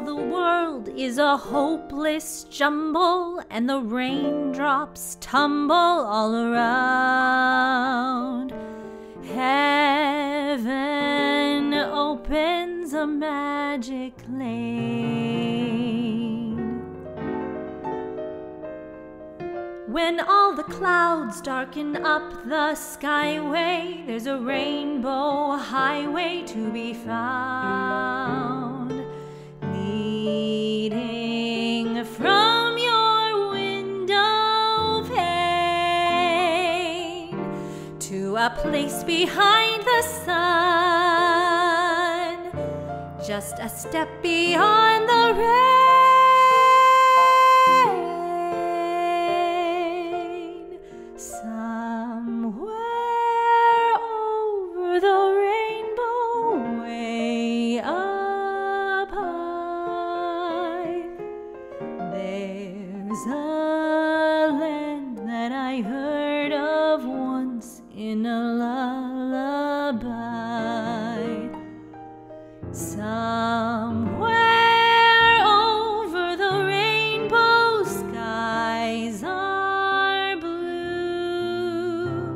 the world is a hopeless jumble, and the raindrops tumble all around, heaven opens a magic lane. When all the clouds darken up the skyway, there's a rainbow highway to be found, leading from your window pane to a place behind the sun, just a step beyond the rain. Somewhere over the rainbow, way up high, there's a land that I heard of once in a lullaby. Somewhere over the rainbow, skies are blue,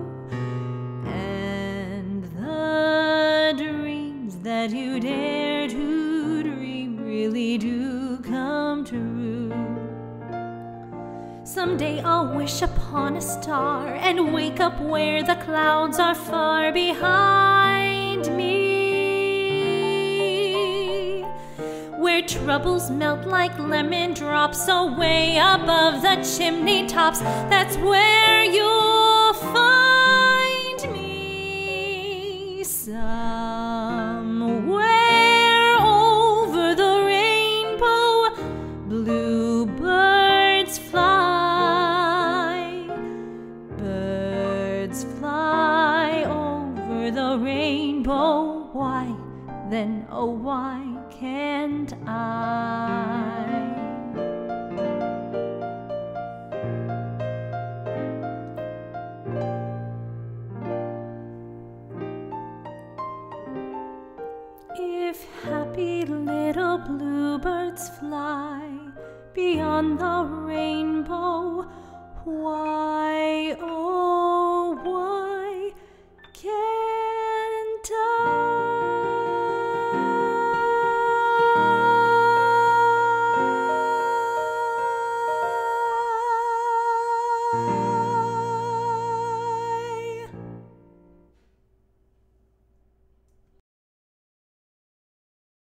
and the dreams that you dare to dream really do come true. Someday I'll wish upon a star and wake up where the clouds are far behind me, where troubles melt like lemon drops away above the chimney tops. That's where you'll find me. Somewhere over the rainbow, bluebirds fly. Birds fly over the rainbow. Why, then, oh why can't I? If happy little bluebirds fly beyond the rainbow, why